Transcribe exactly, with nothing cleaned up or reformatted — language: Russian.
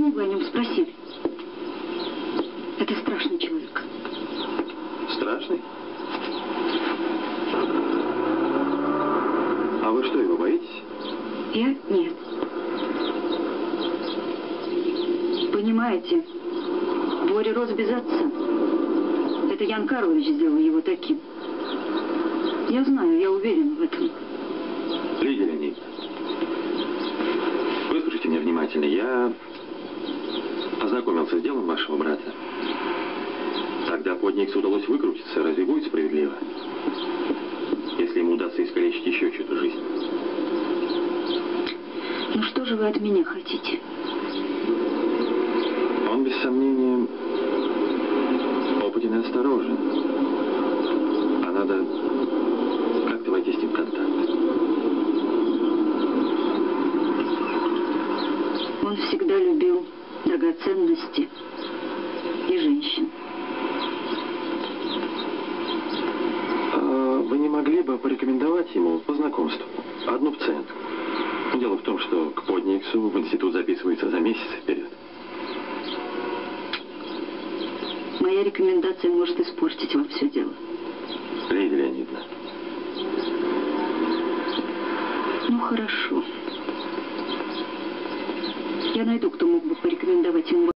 почему вы о нем спросили? Это страшный человек. Страшный? А вы что, его боитесь? Я? Нет. Понимаете, Боря рос без отца. Это Ян Карлович сделал его таким. Я знаю, я уверена в этом. Лидия Леонидовна, выслушайте меня внимательно. Я познакомился с делом вашего брата. Тогда Подниксу удалось выкрутиться. Разве будет справедливо, если ему удастся искалечить еще чью-то жизнь? Ну что же вы от меня хотите? Он, без сомнения, опытен и осторожен. А надо как-то войти с ним в контакт. Он всегда любил драгоценности и женщин. А вы не могли бы порекомендовать ему по знакомству одну пациентку? Дело в том, что к Подниксу в институт записывается за месяц вперед. Моя рекомендация может испортить вам все дело. Лидия Леонидовна. Ну, хорошо. Я найду, кто мог бы порекомендовать ему